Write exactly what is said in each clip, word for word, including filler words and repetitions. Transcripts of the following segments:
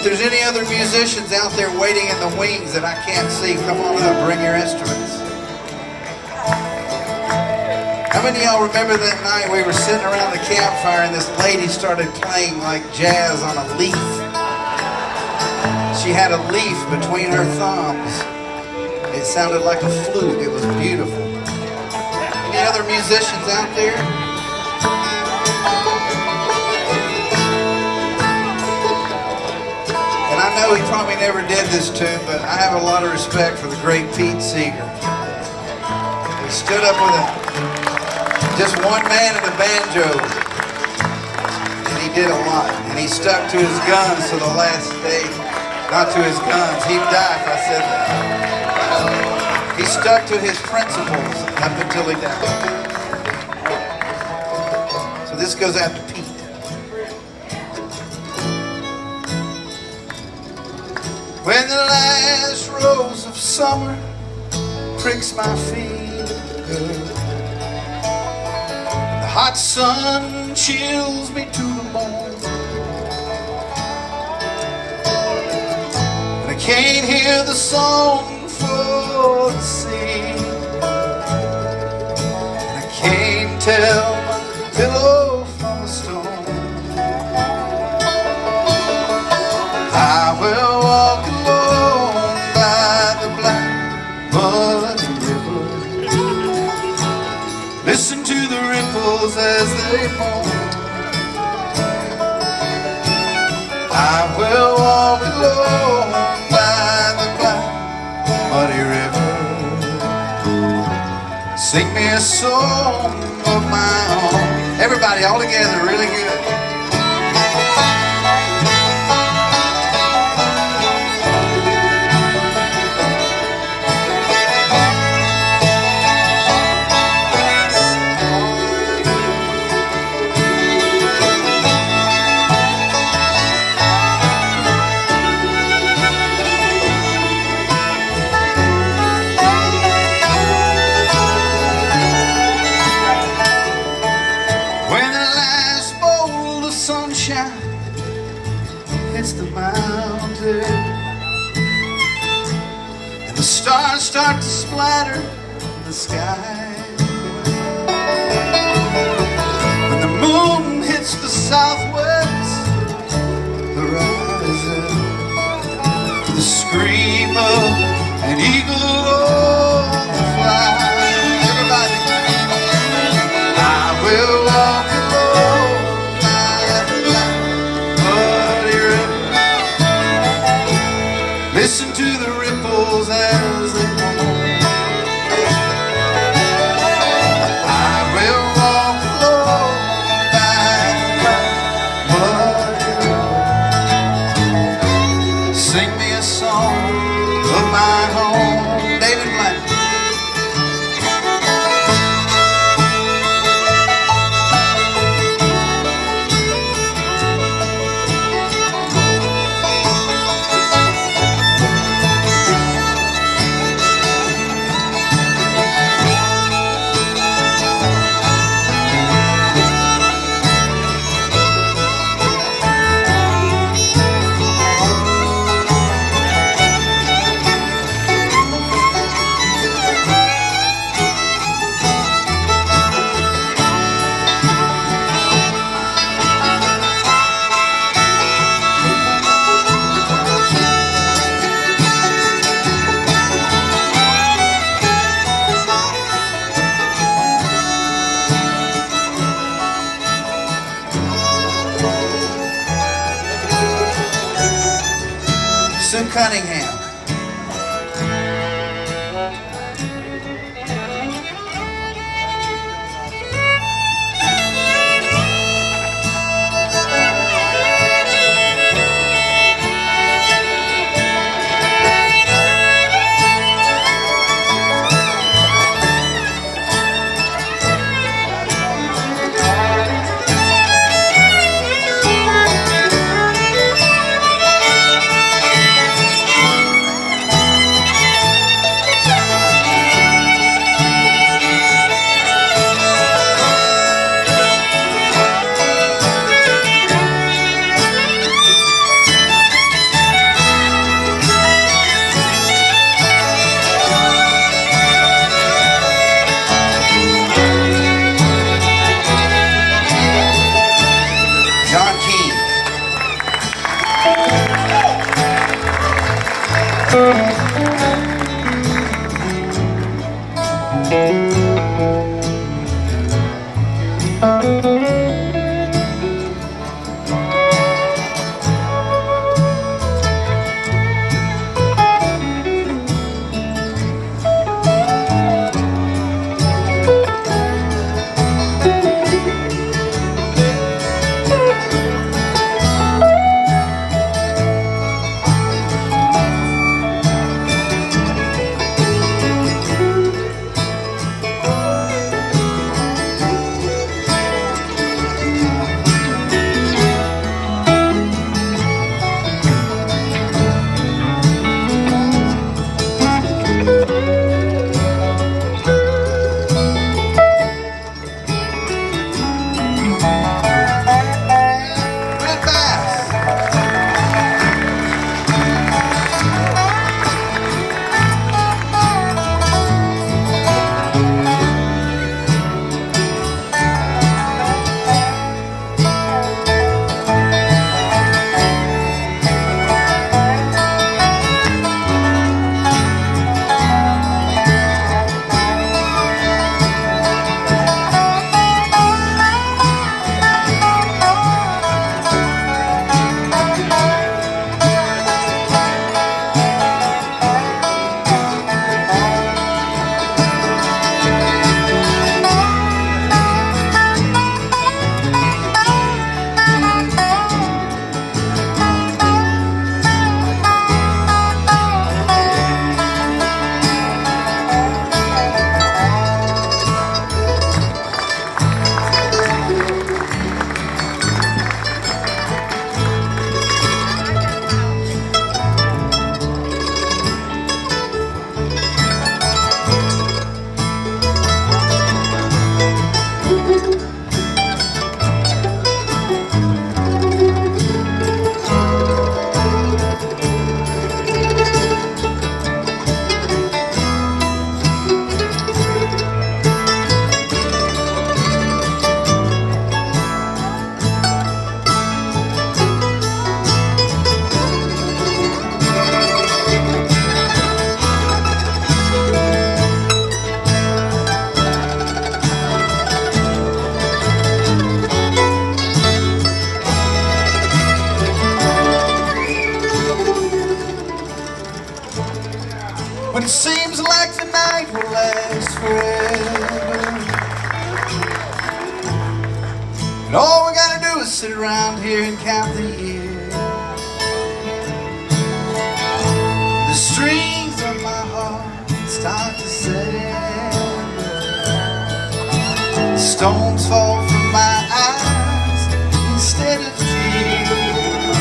there's any other musicians out there waiting in the wings that I can't see, come on up, bring your instruments. How many of y'all remember that night we were sitting around the campfire and this lady started playing like jazz on a leaf? She had a leaf between her thumbs. It sounded like a flute. It was beautiful. Any other musicians out there? And I know he probably never did this tune, but I have a lot of respect for the great Pete Seeger. He stood up with a, just one man and a banjo, and he did a lot. And he stuck to his guns to the last day. Not to his guns. He'd die if I said that. He stuck to his principles up until he died. So this goes out to Pete. When the last rose of summer pricks my feet good, the hot sun chills me to the bone, and I can't hear the song for the sea, and I can't tell my pillow from a stone. I will walk alone by the black muddy river, listen to the ripples as they moan. I will walk alone by the black muddy river, sing me a song of my own. Everybody all together, really good. Hits the mountain and the stars start to splatter in the sky. When the moon hits the southwest horizon, the scream of an eagle on the fly. Everybody, I will walk alone by the black muddy river, listen to the ripples as they moan. I will walk alone by the muddy river, sing me a song of my home. David Black. Sue Cunningham. around here and count the years. The strings of my heart start to settle. The stones fall from my eyes instead of tears.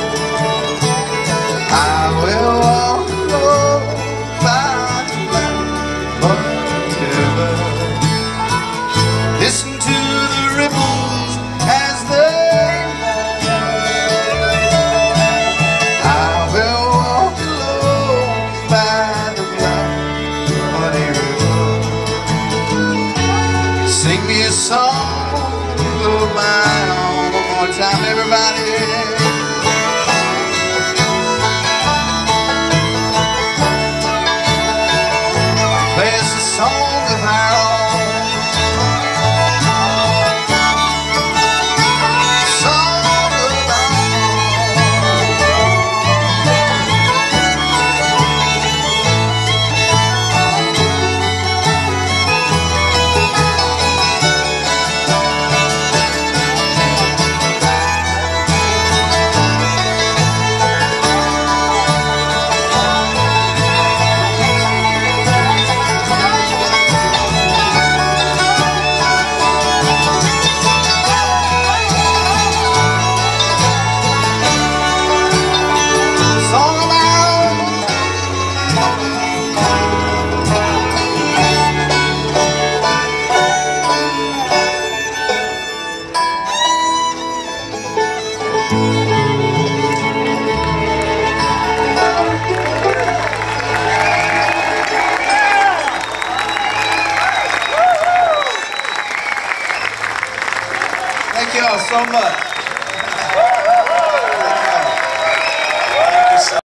I will walk alone by the black river, listen to the ripples as they roll. I will walk alone by the black muddy river. Sing me a song of my own. One more time, everybody. Play us a song of our own. Song of our Thank you all so much.